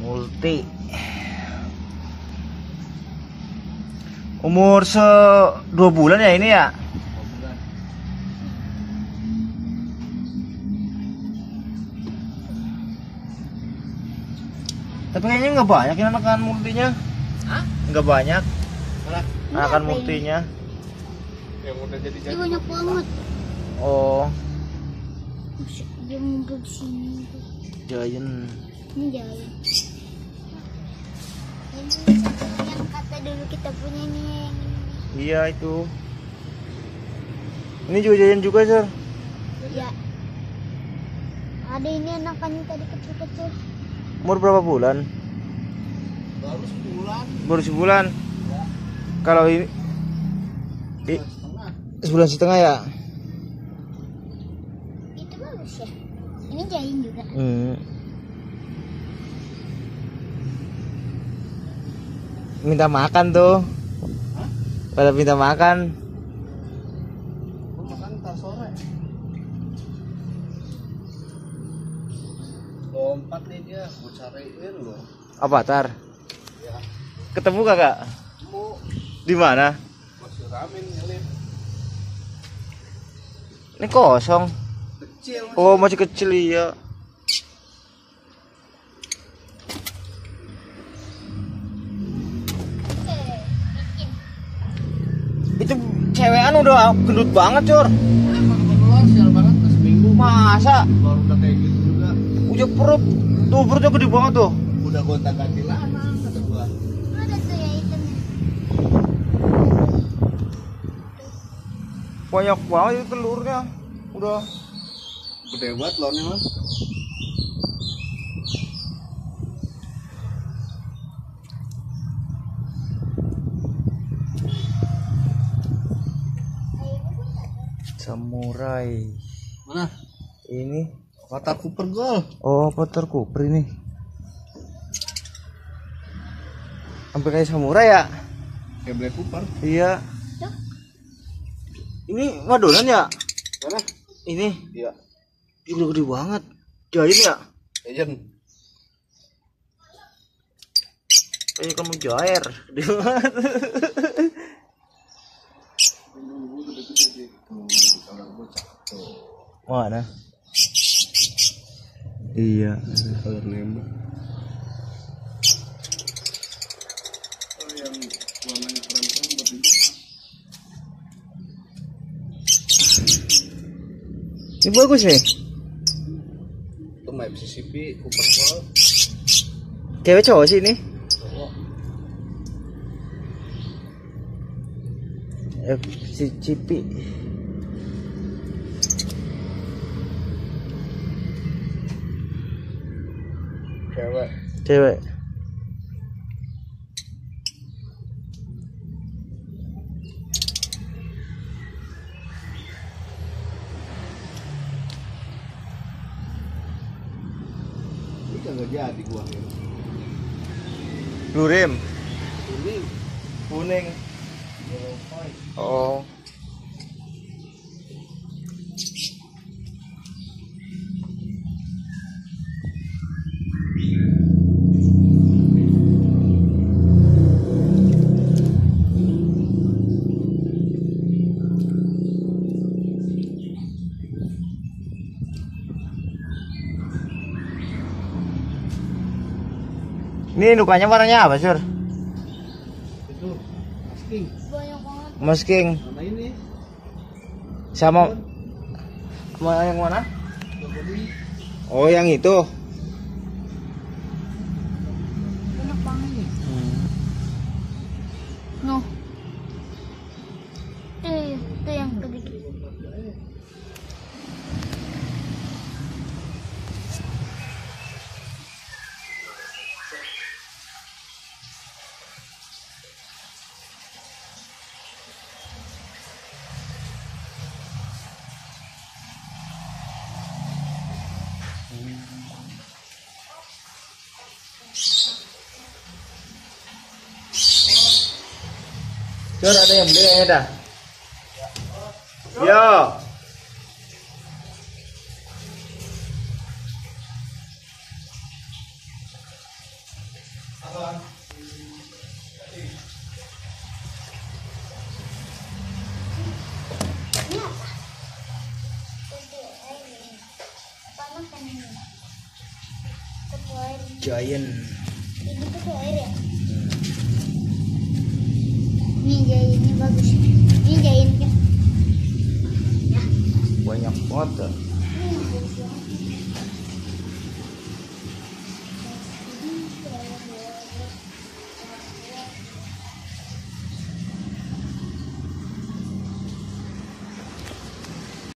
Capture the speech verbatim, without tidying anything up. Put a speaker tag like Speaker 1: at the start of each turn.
Speaker 1: multi. Umur se dua bulan ya ini ya. Tapi kayaknya nggak banyak ini anakan multinya.
Speaker 2: Hah?
Speaker 1: Nggak banyak.
Speaker 2: Malah
Speaker 1: Anakan multinya.
Speaker 2: yang udah jadi jadi.
Speaker 3: Ini banyak banget.
Speaker 1: Oh,
Speaker 3: Dia ngumpul di sini.
Speaker 1: giant.
Speaker 3: Ini jalan. Ini yang kata dulu kita punya nih.
Speaker 1: Iya itu. Ini juga giant juga, Sir.
Speaker 3: Ya. Ada ini anakannya tadi kecil-kecil.
Speaker 1: Umur berapa bulan?
Speaker 2: Baru sebulan.
Speaker 1: Baru sebulan.
Speaker 2: Ya.
Speaker 1: Kalau ini i-
Speaker 2: Setengah.
Speaker 1: sebulan setengah ya.
Speaker 3: Itu bagus ya. Ini jahin juga.
Speaker 1: Hmm. Minta makan tuh.
Speaker 2: Hah?
Speaker 1: Pada minta makan.
Speaker 2: Gua makan ntar sore. Lompat nih dia, gua cariin loh.
Speaker 1: Apa tar?
Speaker 2: Ya,
Speaker 1: Ketemu kagak?
Speaker 2: mau
Speaker 1: Di mana?
Speaker 2: masih rame nih Lip.
Speaker 1: Ini kosong.
Speaker 2: Kecil masih.
Speaker 1: Oh, masih kecil ya. Itu cewekan udah gendut banget, Cur.
Speaker 2: Emang kebetulan sial banget udah seminggu
Speaker 1: Masa?
Speaker 2: baru udah kayak gitu juga.
Speaker 1: Udah perut. Tuh perutnya gede banget tuh.
Speaker 2: Udah gonta ganti lanang kata gua.
Speaker 3: Ada tuh ya hitamnya.
Speaker 1: Banyak banget itu telurnya. Udah.
Speaker 2: Gede banget loh nih mah.
Speaker 1: Samurai.
Speaker 2: Mana?
Speaker 1: Ini.
Speaker 2: Kata Cooper Gold.
Speaker 1: Oh, Potter Cooper ini. Sampai kayak samurai ya?
Speaker 2: Kayak Black Cooper.
Speaker 1: Iya. Ini madonan ya?
Speaker 2: Mana?
Speaker 1: Ini.
Speaker 2: Iya.
Speaker 1: Ih, udah gede banget. Giant ya?
Speaker 2: Legend.
Speaker 1: Kayak kamu jair. Gede banget. Mana? Iya.
Speaker 2: Color nembak. Oh yang warnanya keren-keren buat ini.
Speaker 1: Ini bagus nih.
Speaker 2: Itu Mississippi Cooper Gold.
Speaker 1: Cewek cowok sih ini.
Speaker 2: Oh,
Speaker 1: F C C P.
Speaker 2: cewek.
Speaker 1: Cewek.
Speaker 2: Ini kagak jadi gua nih.
Speaker 1: Blue rim.
Speaker 2: Ini
Speaker 1: Kuning. Oh. Ini indukannya warnanya apa, Sur?
Speaker 2: itu masking.
Speaker 3: Banyak banget.
Speaker 1: Masking.
Speaker 2: Mana ini?
Speaker 1: Sama sama yang mana?
Speaker 2: Yang ini.
Speaker 1: Oh, yang itu.
Speaker 3: Banyak banget. Noh. Eh, itu yang gede.
Speaker 1: Sur, ada yang beli ya dah? Yo.
Speaker 3: Ini apa? Itu air ini. Apa makan ini? Itu air.
Speaker 1: Giant.
Speaker 3: Ini tuh air ya? Ini Giant, ini bagus. Ini Giant kan? Ya.
Speaker 1: Banyak banget.